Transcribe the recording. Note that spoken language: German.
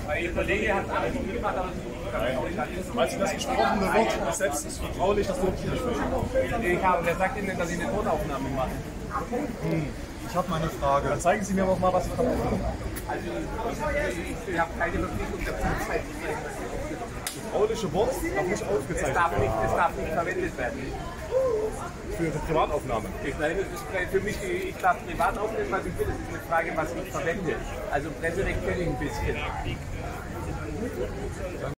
Ihr Kollege hat alles gemacht, aber Meinst du, das gesprochene Wort selbst ist vertraulich, das dürfte ich nicht verstehen? wer sagt Ihnen denn, dass ich eine Tonaufnahme mache? Ich habe meine Frage. Dann zeigen Sie mir doch mal, was Sie vertrauen. Also, ich habe keine Verpflichtung dazu, Zeit zu sprechen. Das vertrauliche Wort darf nicht aufgezeichnet werden. Es darf nicht verwendet werden. Für eine Privataufnahme. Nein, das ist für mich, ich darf privat aufnehmen, was ich will. Das ist eine Frage, was ich verwende. Also Presserecht kenne ich ein bisschen.